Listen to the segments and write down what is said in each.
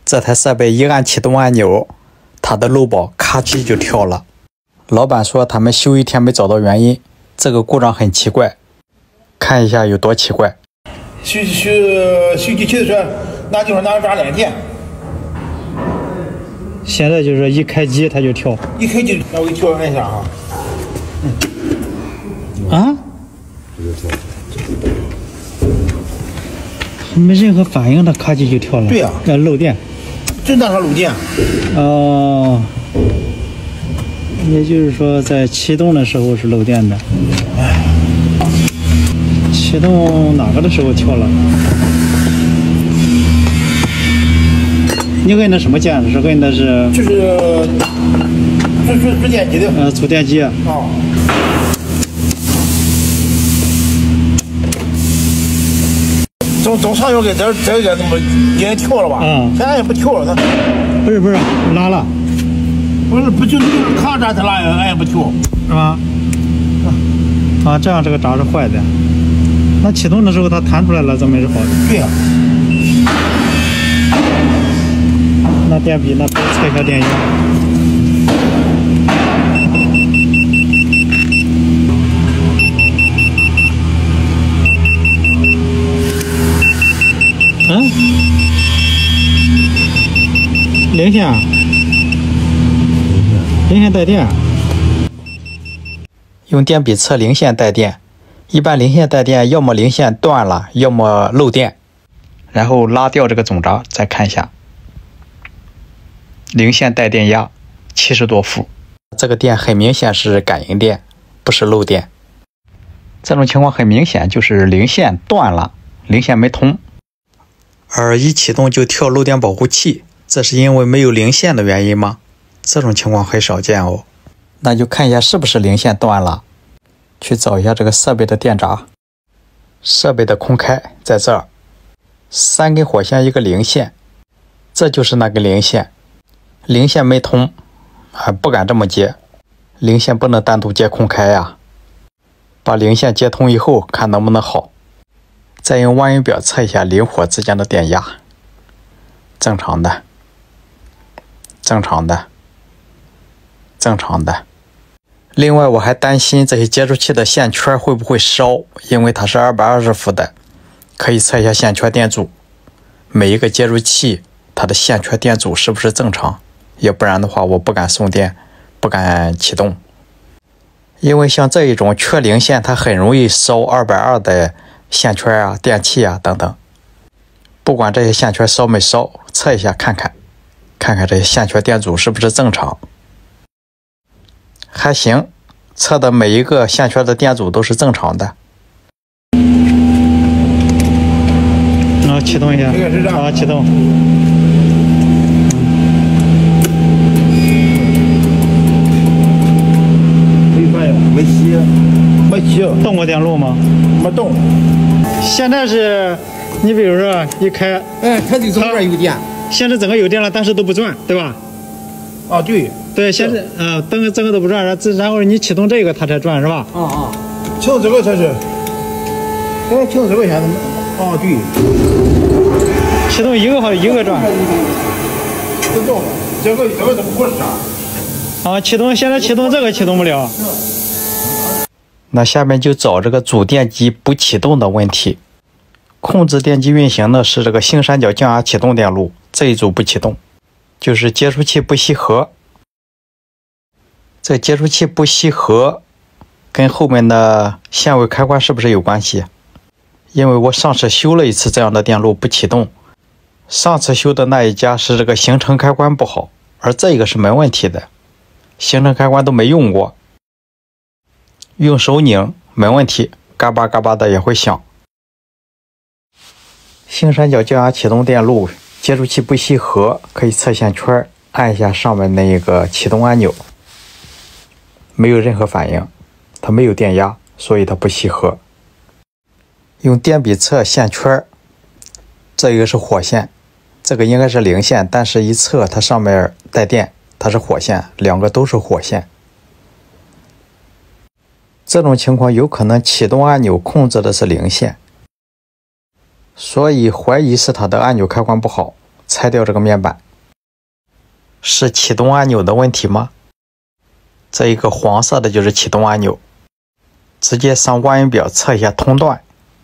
这台设备一按启动按钮，它的漏保咔叽就跳了。老板说他们修一天没找到原因，这个故障很奇怪，看一下有多奇怪。 修机器的时候，那地方拿抓来电。 现在就是一开机它就跳， 一开机那我给跳按一下啊。 啊？没任何反应，它咔叽就跳了。 对呀， 那漏电。 正当上漏电。 哦。也就是说，在启动的时候是漏电的。启动哪个的时候跳了？你摁的什么键？是摁的是？ 就是主电机的。 主电机。 哦。总上要给这个那么也跳了吧？现在也不跳了，它。 不是拉了。 不就是咔嚓它拉也不跳， 是吧？这样这个闸是坏的。那启动的时候它弹出来了，证明是好的。 对呀。 拿电笔，测一下电压。零线。零线带电。用电笔测零线带电，一般零线带电要么零线断了，要么漏电。然后拉掉这个总闸，再看一下。零线带电压70多伏，这个电很明显是感应电，不是漏电。这种情况很明显就是零线断了，零线没通，而一启动就跳漏电保护器，这是因为没有零线的原因吗？这种情况很少见哦。那就看一下是不是零线断了，去找一下这个设备的电闸。设备的空开在这儿，3根火线一个零线，这就是那根零线。零线没通，不敢这么接，零线不能单独接空开呀。把零线接通以后，看能不能好。再用万用表测一下零火之间的电压，正常的，正常的，正常的。另外我还担心这些接触器的线圈会不会烧，因为它是220伏的，可以测一下线圈电阻。每一个接触器它的线圈电阻是不是正常，要不然的话我不敢送电，不敢启动。因为像这一种缺零线，它很容易烧220的线圈啊、电器啊等等。不管这些线圈烧没烧，测一下看看这些线圈电阻是不是正常。还行，测的每一个线圈的电阻都是正常的。启动一下，好，启动。 没熄， 动过电路吗？ 没动。 现在是，你比如说一开， 它就这边有电。 现在整个有电了，但是都不转，对吧？ 啊，对。 对，现在灯整个都不转，然后你启动这个它才转，是吧？ 启动这个才是。启动这个现在。对。 启动一个转。 自动，这个怎么回事啊？ 启动，现在启动这个启动不了。 那下面就找这个主电机不启动的问题。控制电机运行的是这个星三角降压启动电路，这一组不启动，就是接触器不吸合。这接触器不吸合跟后面的限位开关是不是有关系？因为我上次修了一次这样的电路不启动，上次修的那一家是这个行程开关不好，而这个是没问题的，行程开关都没用过，用手拧没问题，嘎巴嘎巴的也会响。星三角降压启动电路接触器不吸合，可以测线圈，按一下上面那个启动按钮，没有任何反应，它没有电压，所以它不吸合。用电笔测线圈，这个是火线，这个应该是零线，但是一测它上面带电，它是火线，两个都是火线。这种情况有可能启动按钮控制的是零线，所以怀疑是它的按钮开关不好， 拆掉这个面板。是启动按钮的问题吗？这一个黄色的就是启动按钮，直接上万用表测一下通断。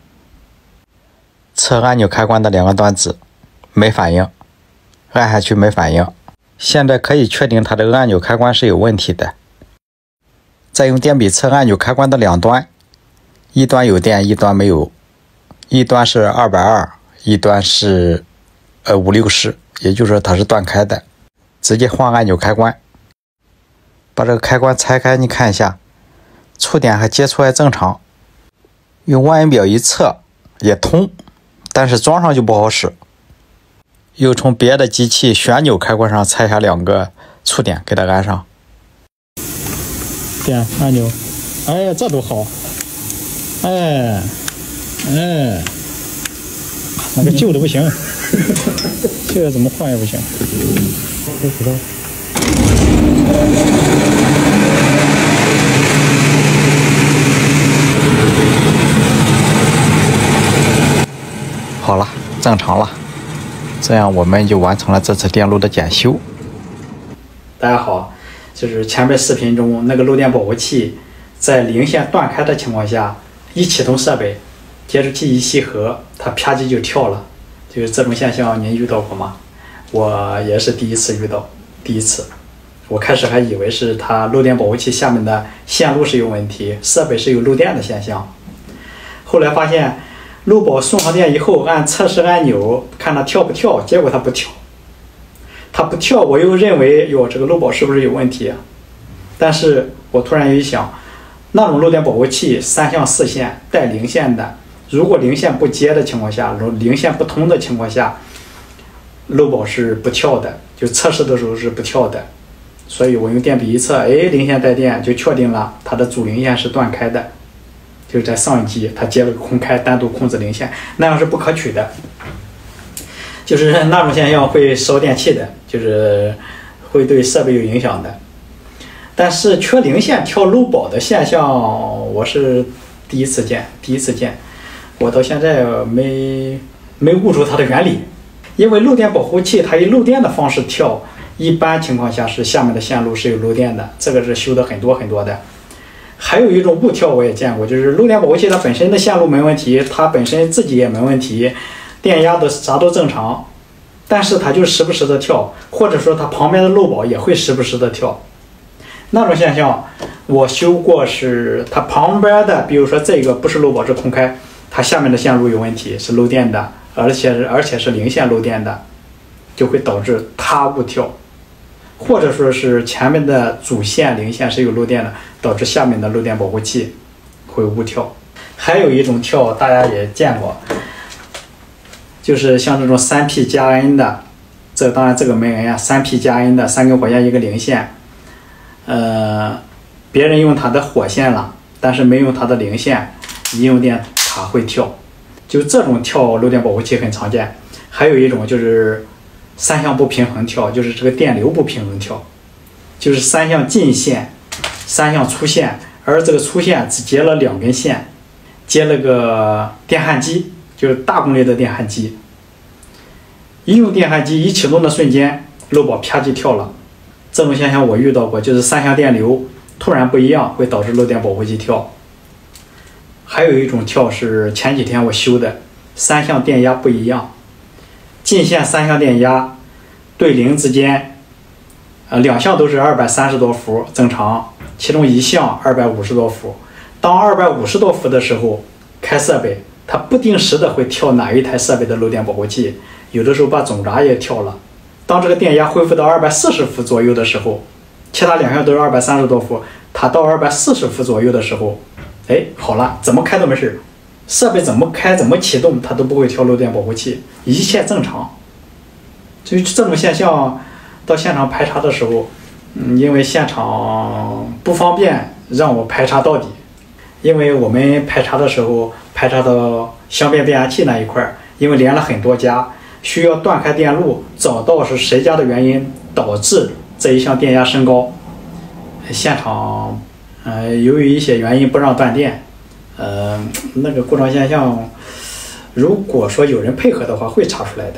测按钮开关的2个端子没反应，按下去没反应。现在可以确定它这个按钮开关是有问题的。再用电笔测按钮开关的2端，一端有电，一端没有，一端是220，一端是560，也就是说它是断开的。直接换按钮开关，把这个开关拆开，你看一下，触点和接触还正常，用万用表一测也通，但是装上就不好使。又从别的机器旋钮开关上拆下2个触点给它安上。 点按钮，哎，这都好，哎，那个旧的不行，这个怎么换也不行。 好了，正常了，这样我们就完成了这次电路的检修。 大家好，就是前面视频中那个漏电保护器在零线断开的情况下，一启动设备，接触器一吸合，它啪叽就跳了。就是这种现象，您遇到过吗？我也是第一次遇到，我开始还以为是它漏电保护器下面的线路是有问题，设备是有漏电的现象。后来发现漏保送上电以后，按测试按钮看它跳不跳，结果它不跳。它不跳，我又认为哟，这个漏保是不是有问题啊？但是我突然一想，那种漏电保护器3向4线带零线的，如果零线不接的情况下，零线不通的情况下，漏保是不跳的，就测试的时候是不跳的。所以我用电笔一测，零线带电，就确定了它的主零线是断开的。就是在上一机它接了个空开，单独控制零线，那样是不可取的。就是那种现象会烧电器的，就是会对设备有影响的。但是缺零线跳漏保的现象，我是第一次见，我到现在没悟出它的原理。因为漏电保护器它以漏电的方式跳，一般情况下是下面的线路是有漏电的，这个是修的很多的。还有一种误跳我也见过，就是漏电保护器它本身的线路没问题，它本身自己也没问题，电压的啥都正常，但是它就时不时的跳，或者说它旁边的漏保也会时不时的跳。那种现象我修过，是它旁边的，比如说这个不是漏保是空开，它下面的线路有问题，是漏电的，而且是零线漏电的，就会导致它误跳。或者说是前面的主线零线是有漏电的，导致下面的漏电保护器会误跳。还有一种跳大家也见过，就是像这种3P 加 N 的，当然这个没 N 啊，3P 加 N 的3根火线一个零线，别人用它的火线了，但是没用它的零线，一用电它会跳。就这种跳漏电保护器很常见。还有一种就是3向不平衡跳，就是这个电流不平衡跳，就是3向进线，3向出线，而这个出线只接了2根线，接了个电焊机，就是大功率的电焊机。一用电焊机一启动的瞬间，漏保啪叽跳了。这种现象我遇到过，就是3向电流突然不一样，会导致漏电保护器跳。还有一种跳是前几天我修的，3向电压不一样。进线3向电压对零之间，2项都是230多伏正常，其中1项250多伏。当250多伏的时候开设备，它不定时的会跳哪一台设备的漏电保护器，有的时候把总闸也跳了。当这个电压恢复到240伏左右的时候，其他2项都是230多伏，它到240伏左右的时候，好了，怎么开都没事，设备怎么开怎么启动它都不会跳漏电保护器，一切正常。所以这种现象到现场排查的时候，因为现场不方便让我排查到底，因为我们排查的时候排查到相变变压器那一块，因为连了很多家，需要断开电路，找到是谁家的原因导致这一项电压升高。现场由于一些原因不让断电，那个故障现象，如果说有人配合的话会查出来的。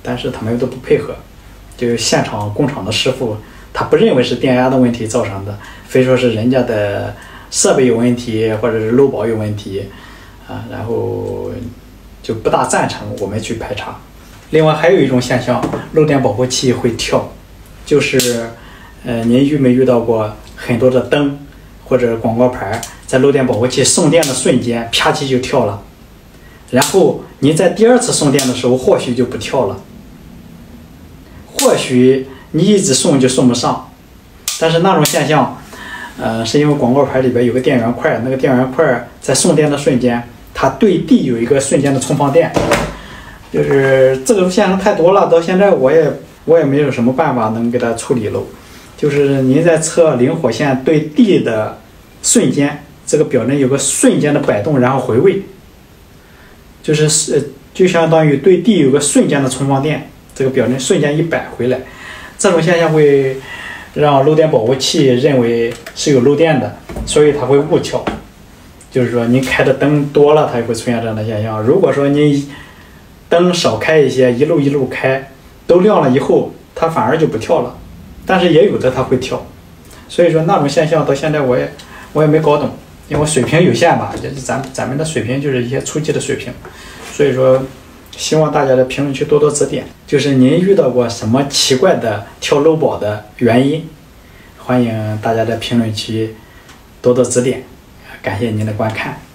但是他们都不配合，就现场工厂的师傅他不认为是电压的问题造成的，非说是人家的设备有问题或者是漏保有问题啊，然后就不大赞成我们去排查。另外还有一种现象，漏电保护器会跳，就是您遇没遇到过很多的灯或者广告牌在漏电保护器送电的瞬间啪叽就跳了，然后您在第二次送电的时候或许就不跳了，或许你一直送就送不上，但是那种现象是因为广告牌里边有个电源块，那个电源块在送电的瞬间它对地有一个瞬间的充放电，就是这个现象太多了，到现在我也没有什么办法能给它处理了。就是您在测零火线对地的瞬间，这个表针有个瞬间的摆动，然后回位，就相当于对地有个瞬间的充放电，这个表针瞬间一摆回来，这种现象会让漏电保护器认为是有漏电的，所以它会误跳。就是说您开的灯多了，它也会出现这样的现象。如果说您灯少开一些，一路一路开，都亮了以后，它反而就不跳了。但是也有的它会跳，所以说那种现象到现在我也没搞懂，因为水平有限吧，咱们的水平就是一些初级的水平，所以说希望大家的评论区多多指点。就是您遇到过什么奇怪的跳漏保的原因，欢迎大家在评论区多多指点，感谢您的观看。